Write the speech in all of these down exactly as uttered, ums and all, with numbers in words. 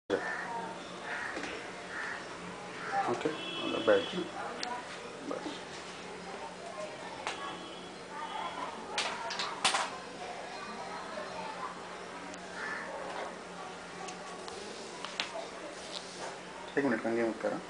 Okay बैठ बस। एक मिनट कंगे मत करा।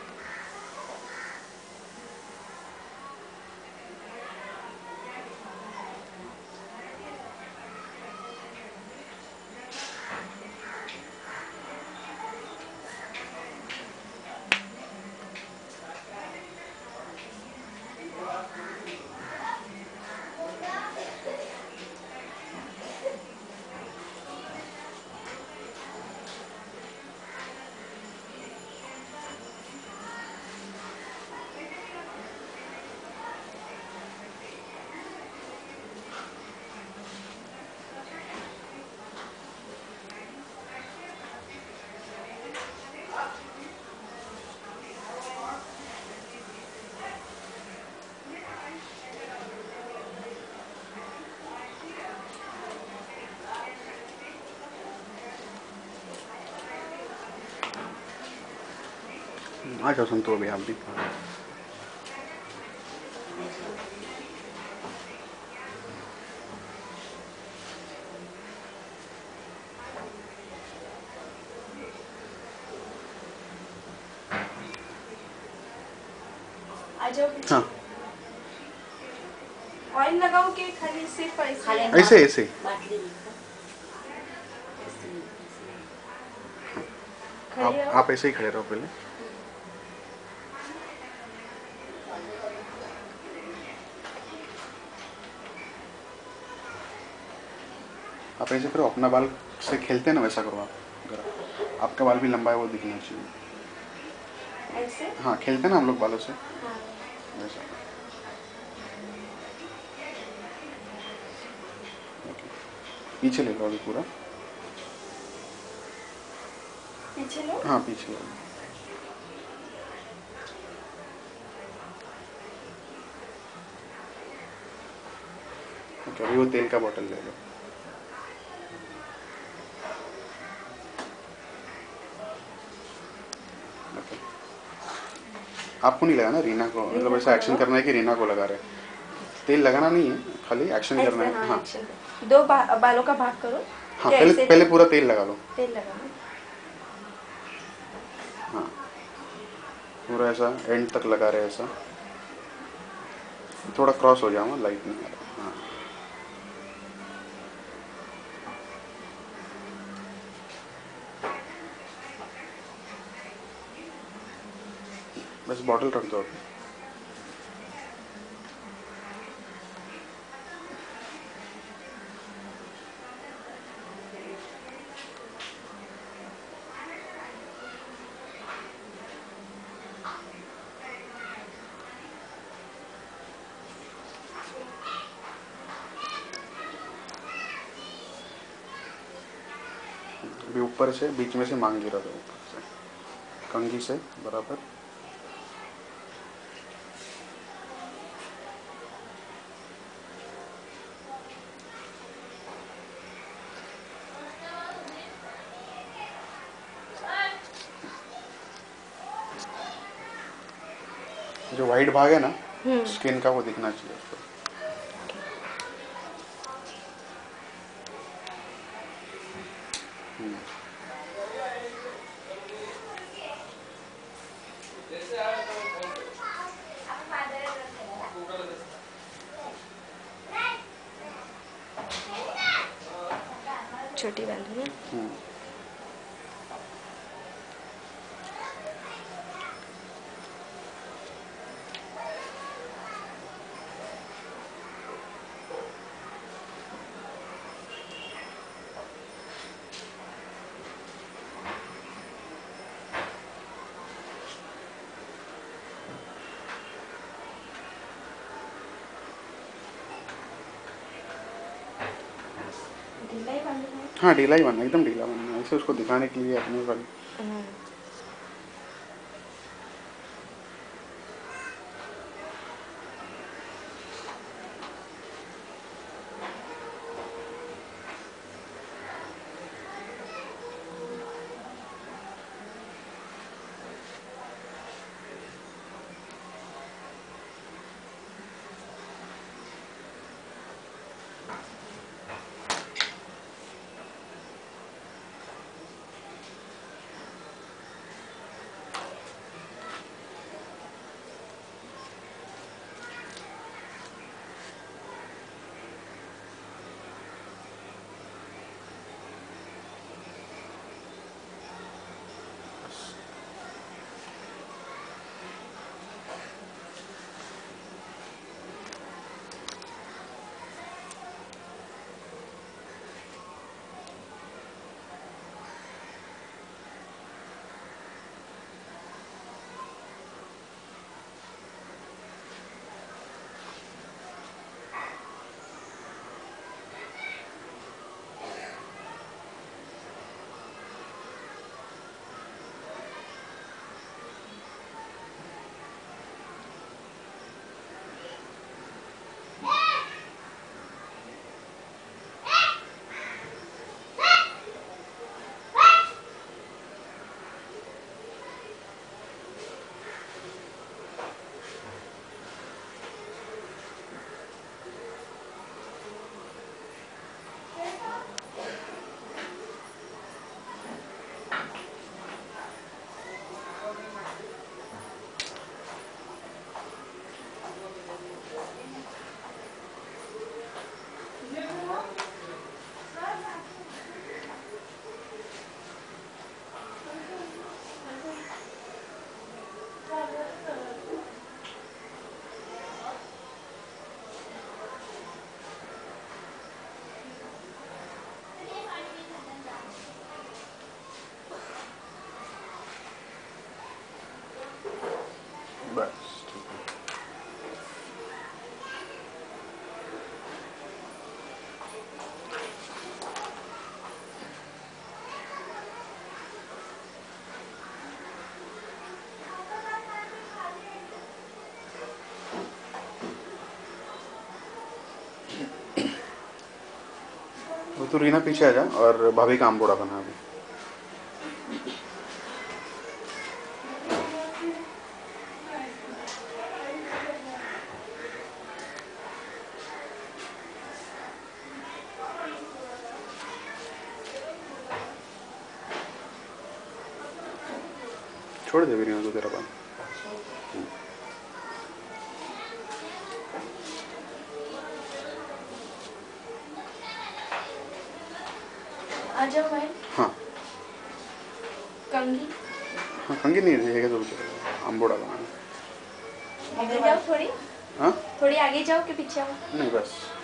आ जाओ संतु, अभी आप भी। आ जाओ। हाँ ऑयल लगाओ कि खाली सिर्फ ऐसे ऐसे ऐसे आप, आप ऐसे ही खड़े रहो पहले। आप ऐसे करो, अपना बाल से खेलते हैं ना वैसा करो। आप अगर आपका बाल भी लंबा है वो दिखना चाहिए। ऐसे हाँ खेलते हैं ना हम लोग बालों से, हाँ। वैसा। ओके पीछे ले लो अभी पूरा। पीछे लो। हाँ पीछे लो। ओके अभी वो तेल का बोतल ले लो। ओके आपको नहीं लगाना, रीना को, मतलब ऐसा एक्शन करना है कि रीना को लगा रहे हैं। तेल लगाना नहीं है, खाली एक्शन करना है। हाँ दो बा, बालों का भाग करो। हाँ पहले पहले पूरा तेल लगा लो। तेल लगाना। हाँ पूरा ऐसा एंड तक लगा रहे, ऐसा थोड़ा क्रॉस हो जाओ, लाइट नहीं आ रहा। हाँ बस बॉटल रख दो अभी। अभी ऊपर से बीच में से मांग गिरा दो, ऊपर से कंघी से बराबर। जो वाइट भाग है ना स्किन का, वो दिखना चाहिए उसको। छोटी वाली है। ढीला ही बांधना है। हाँ ढीला ही बनना, एकदम ढीला बनना, ऐसे उसको दिखाने के लिए अपने वाली। बस ठीक है। वो तो रीना पीछे आ जा और भाभी का आमबोड़ा बना अभी। छोड़ दे रीना तो तेरा बाल। आ जाओ भाई। हाँ कंघी हाँ कंघी नहीं रहेगा तो चलेगा, आमबोड़ा बनाना। आगे जाओ थोड़ी। हाँ थोड़ी आगे जाओ कि पीछे आओ? नहीं बस।